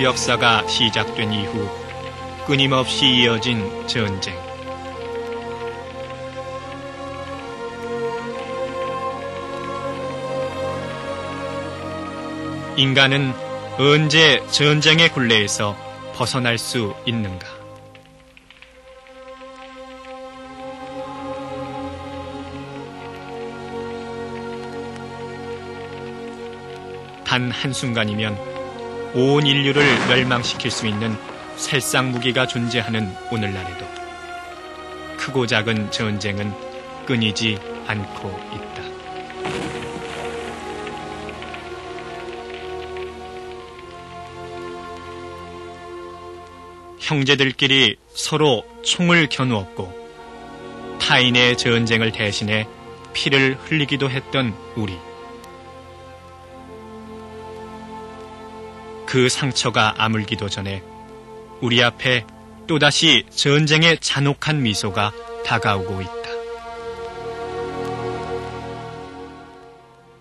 역사가 시작된 이후 끊임없이 이어진 전쟁. 인간은 언제 전쟁의 굴레에서 벗어날 수 있는가? 단 한순간이면 온 인류를 멸망시킬 수 있는 살상 무기가 존재하는 오늘날에도 크고 작은 전쟁은 끊이지 않고 있다. 형제들끼리 서로 총을 겨누었고 타인의 전쟁을 대신해 피를 흘리기도 했던 우리. 그 상처가 아물기도 전에 우리 앞에 또다시 전쟁의 잔혹한 미소가 다가오고 있다.